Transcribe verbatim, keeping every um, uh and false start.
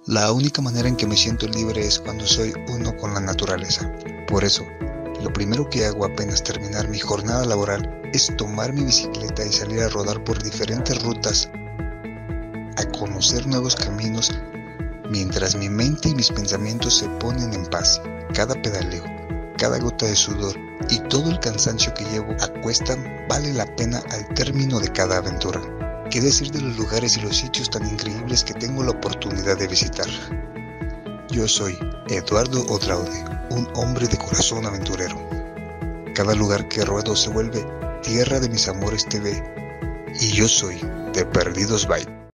La única manera en que me siento libre es cuando soy uno con la naturaleza. Por eso, lo primero que hago apenas terminar mi jornada laboral es tomar mi bicicleta y salir a rodar por diferentes rutas, a conocer nuevos caminos, mientras mi mente y mis pensamientos se ponen en paz. Cada pedaleo, cada gota de sudor y todo el cansancio que llevo a cuesta vale la pena al término de cada aventura. ¿Qué decir de los lugares y los sitios tan increíbles que tengo la oportunidad de visitar? Yo soy Eduardo Odraude, un hombre de corazón aventurero. Cada lugar que ruedo se vuelve Tierra de Mis Amores T V y yo soy de Perdidos Bike.